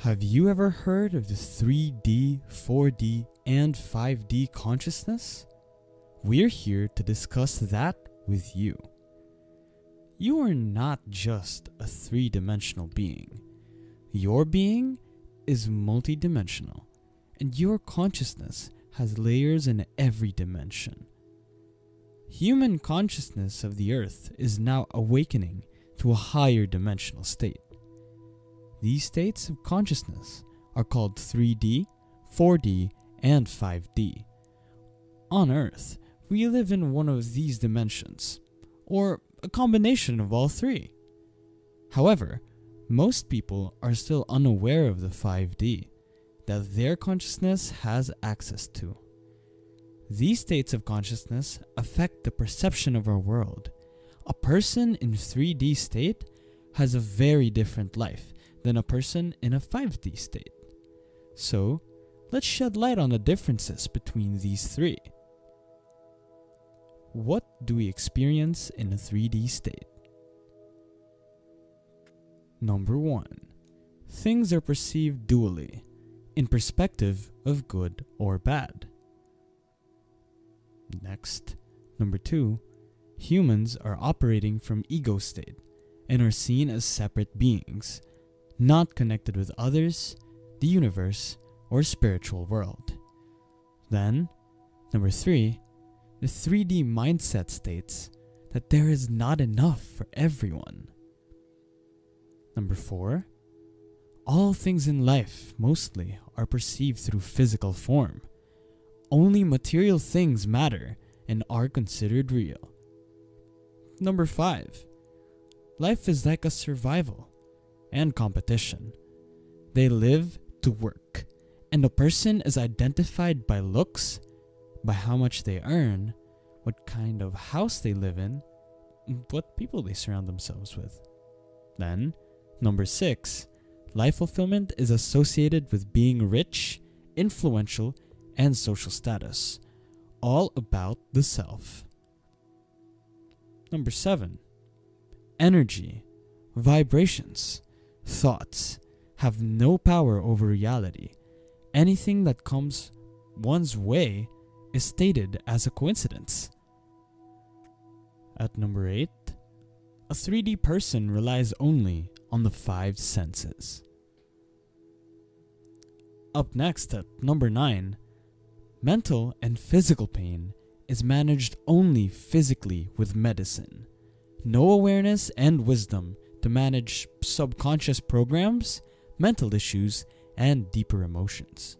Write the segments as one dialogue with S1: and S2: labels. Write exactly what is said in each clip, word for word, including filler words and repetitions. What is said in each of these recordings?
S1: Have you ever heard of the three D, four D, and five D consciousness? We're here to discuss that with you. You are not just a three-dimensional being. Your being is multidimensional, and your consciousness has layers in every dimension. Human consciousness of the earth is now awakening to a higher dimensional state. These states of consciousness are called three D, four D, and five D. On Earth, we live in one of these dimensions, or a combination of all three. However, most people are still unaware of the five D that their consciousness has access to. These states of consciousness affect the perception of our world. A person in three D state has a very different life than a person in a five D state. So, let's shed light on the differences between these three. What do we experience in a three D state? Number one. Things are perceived dually, in perspective of good or bad. Next, number two. Humans are operating from ego state and are seen as separate beings, not connected with others, the universe, or spiritual world. Then, number three, the three D mindset states that there is not enough for everyone. Number four, all things in life mostly are perceived through physical form. Only material things matter and are considered real. Number five, life is like a survival and competition. They live to work, and a person is identified by looks, by how much they earn, what kind of house they live in, what people they surround themselves with. Then, number six, life fulfillment is associated with being rich, influential, and social status, all about the self. Number seven, energy, vibrations, thoughts have no power over reality. Anything that comes one's way is stated as a coincidence. At number eight, a three D person relies only on the five senses. Up next at number nine, mental and physical pain is managed only physically with medicine. No awareness and wisdom to manage subconscious programs, mental issues, and deeper emotions.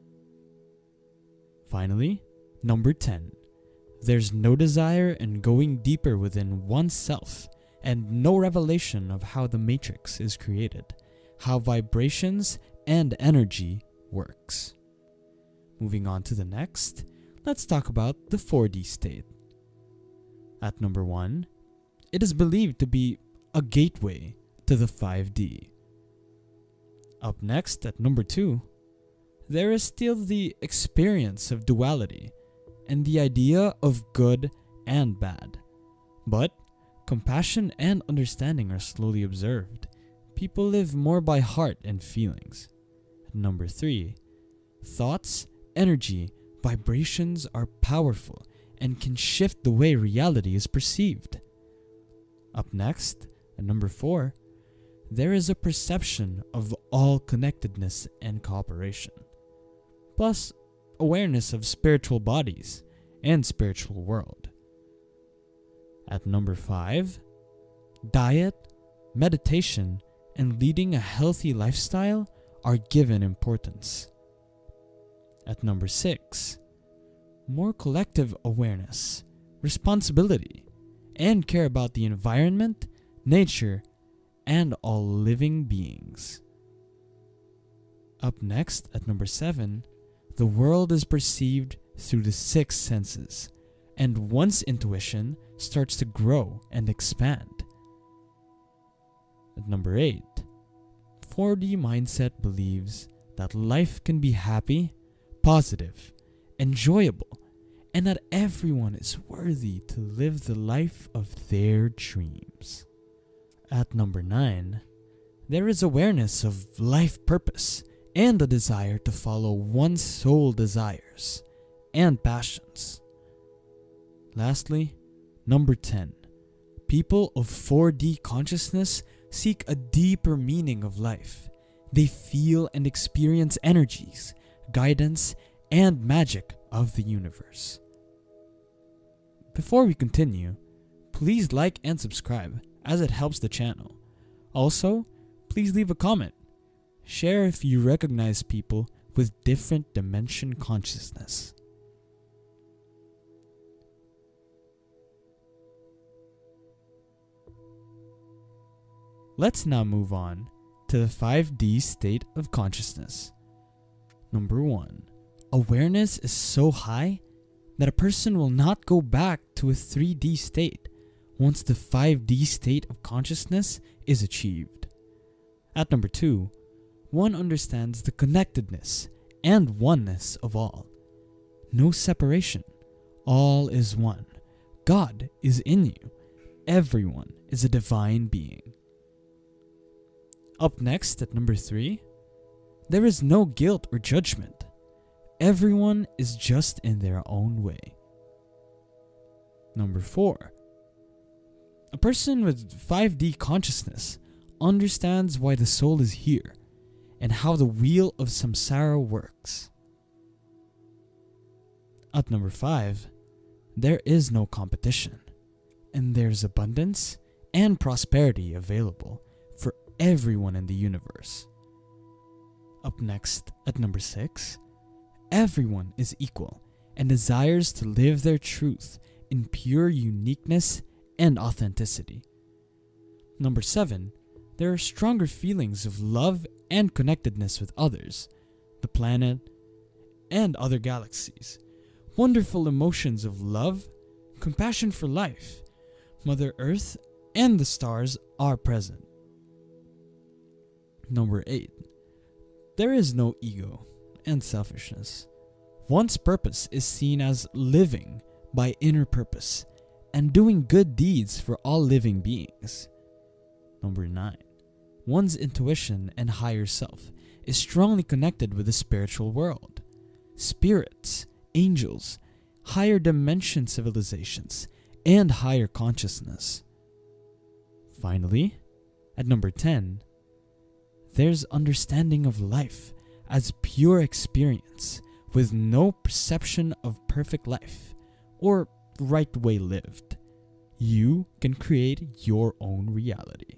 S1: Finally, number ten. There's no desire in going deeper within oneself, and no revelation of how the matrix is created, how vibrations and energy works. Moving on to the next, let's talk about the four D state. At number one, it is believed to be a gateway to the five D. Up next at number two, there is still the experience of duality and the idea of good and bad. But compassion and understanding are slowly observed. People live more by heart and feelings. At number three, thoughts, energy, vibrations are powerful and can shift the way reality is perceived. Up next, at number four, there is a perception of all connectedness and cooperation, plus awareness of spiritual bodies and spiritual world. At number five, diet, meditation, and leading a healthy lifestyle are given importance. At number six, more collective awareness, responsibility, and care about the environment, nature, and all living beings. Up next, at number seven, the world is perceived through the six senses, and one's intuition starts to grow and expand. At number eight, four D mindset believes that life can be happy, positive, enjoyable, and that everyone is worthy to live the life of their dreams. At number nine, there is awareness of life purpose and a desire to follow one's soul desires and passions. Lastly, number ten. People of four D consciousness seek a deeper meaning of life. They feel and experience energies, guidance, and magic of the universe. Before we continue, please like and subscribe as it helps the channel. Also, please leave a comment. Share if you recognize people with different dimension consciousness. Let's now move on to the five D state of consciousness. Number one. Awareness is so high that a person will not go back to a three D state once the five D state of consciousness is achieved. At number two, one understands the connectedness and oneness of all. No separation. All is one. God is in you. Everyone is a divine being. Up next at number three, there is no guilt or judgment. Everyone is just in their own way. Number four, a person with five D consciousness understands why the soul is here and how the wheel of samsara works. At number five, there is no competition, and there's abundance and prosperity available for everyone in the universe. Up next at number six, everyone is equal and desires to live their truth in pure uniqueness and authenticity. Number seven, there are stronger feelings of love and connectedness with others, the planet, and other galaxies. Wonderful emotions of love, compassion for life, Mother Earth, and the stars are present. Number eight, there is no ego and selfishness. One's purpose is seen as living by inner purpose and doing good deeds for all living beings. Number nine, one's intuition and higher self is strongly connected with the spiritual world, spirits, angels, higher dimension civilizations, and higher consciousness. Finally, at number ten, there's understanding of life as pure experience with no perception of perfect life or right way lived. You can create your own reality.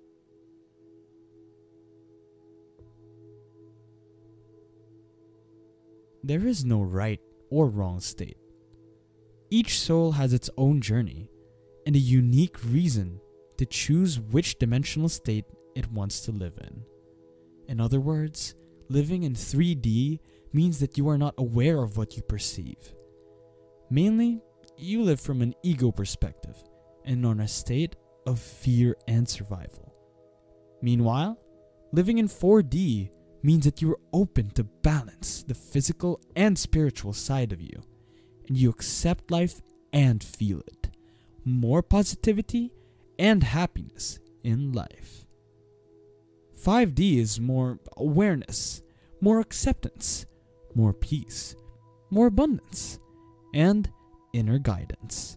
S1: There is no right or wrong state. Each soul has its own journey and a unique reason to choose which dimensional state it wants to live in. In other words, living in three D means that you are not aware of what you perceive. Mainly, you live from an ego perspective and on a state of fear and survival. Meanwhile, living in four D means that you are open to balance the physical and spiritual side of you, and you accept life and feel it. More positivity and happiness in life. five D is more awareness, more acceptance, more peace, more abundance, and inner guidance.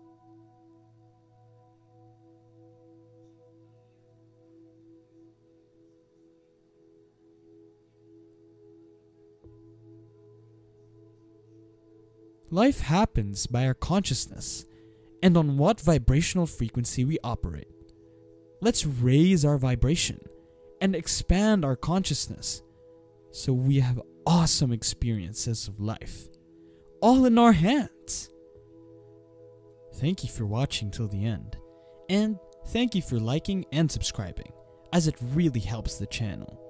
S1: Life happens by our consciousness and on what vibrational frequency we operate. Let's raise our vibration and expand our consciousness so we have awesome experiences of life, all in our hands. Thank you for watching till the end, and thank you for liking and subscribing, as it really helps the channel.